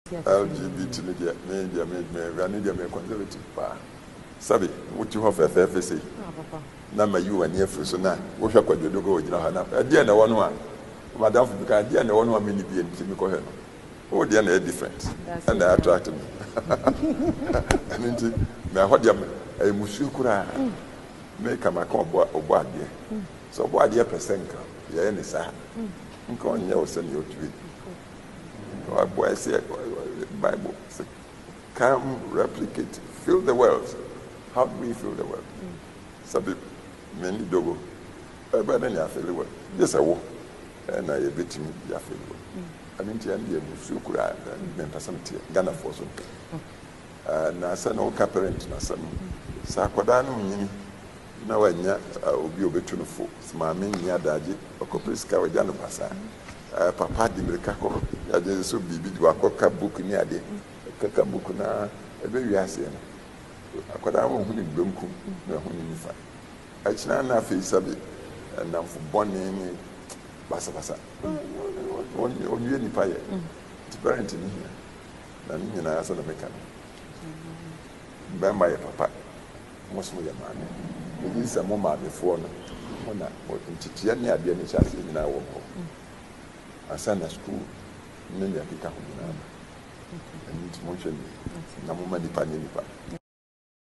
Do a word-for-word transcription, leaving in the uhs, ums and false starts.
L G B T media media media media me conservative pa sabi wuti ho fe fe fe sei na ma you ani afiri so na wo hwa kwadwodo go ogina ha na dia na wono a madam fu ka dia na wono a me ni bi enti me ko he no o dia na different and I attract me and enti me ho dia e musu kura me kama ka obo obo ade so obo ade percent ka ye ni sa nko onye o se ni otubi o boy say Bible say, come replicate, fill the world. How do we fill the world? Sabi many dogo. But then you fill the world. Yes, I will. And I bet me you fill the world. I mean, the end of Sukura and Passanti, Ghana for some. And I said, no parent, na some. Sakwadano, now I will be able to know. Mammy, Yadaji, or Copisca, or Jano Passa. Papa di Mercako, ya de so bibi di wakoka book ni ade kaka book na ebe wiase no akwada ho hu ni gbemku na hu ni nifa achina na fe sabi na fo bone ni basa basa on on ye nipa ye ti parent ni hia na ni na asa na meka ba ma ye papa mo so ye ma ni ni sa mo ma be fo no mo na ntitiya ni ade ni cha se ni na wo ko asana school nene akika ho na and motion na mo mani pa ni pa